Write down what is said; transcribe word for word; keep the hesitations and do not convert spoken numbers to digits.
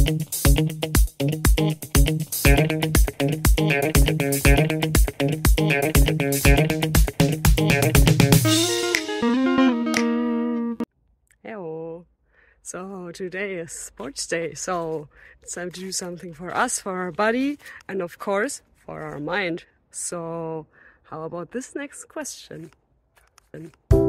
Hello. So today is sports day, so it's time to do something for us, for our body, and of course for our mind. So how about this next question?